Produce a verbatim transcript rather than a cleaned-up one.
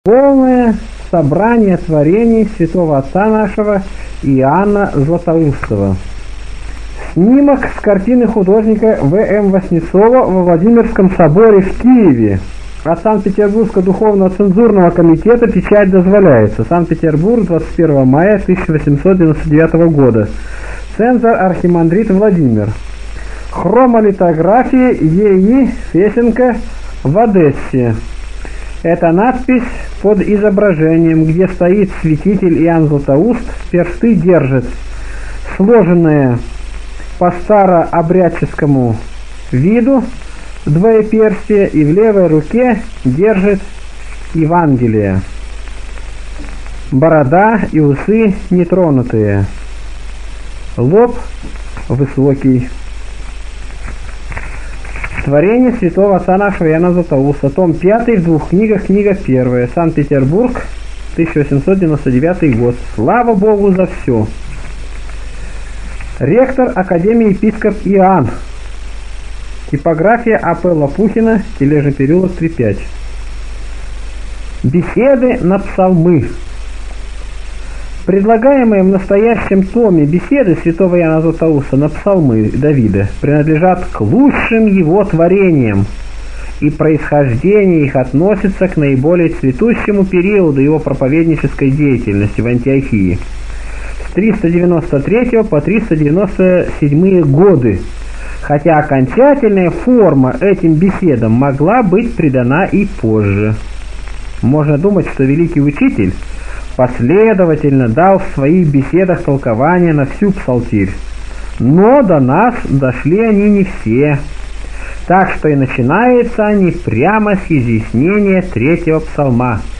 Полное собрание творений святого отца нашего Иоанна Златоустова. Снимок с картины художника В М Васнецова во Владимирском соборе в Киеве. От Санкт-Петербургского духовного цензурного комитета печать дозволяется. Санкт-Петербург, двадцать первого мая тысяча восемьсот девяносто девятого года. Цензор архимандрит Владимир. Хромолитография Е И Фесенко в Одессе. Это надпись под изображением, где стоит святитель Иоанн Златоуст, персты держит, сложенные по старообрядческому виду двоеперстие, и в левой руке держит Евангелие. Борода и усы нетронутые. Лоб высокий. Творение святого отца нашего Иоанна Златоуста. Том пятый в двух книгах. Книга первая. Санкт-Петербург, тысяча восемьсот девяносто девятый год. Слава Богу за все. Ректор Академии епископ Иоанн. Типография А П Лопухина, Тележный переулок, три пять. Беседы на псалмы. Предлагаемые в настоящем томе беседы святого Иоанна Златоуста на псалмы Давида принадлежат к лучшим его творениям, и происхождение их относится к наиболее цветущему периоду его проповеднической деятельности в Антиохии с триста девяносто третьего по триста девяносто седьмые годы, хотя окончательная форма этим беседам могла быть придана и позже. Можно думать, что великий учитель последовательно дал в своих беседах толкование на всю псалтирь, но до нас дошли они не все, так что и начинаются они прямо с изъяснения третьего псалма.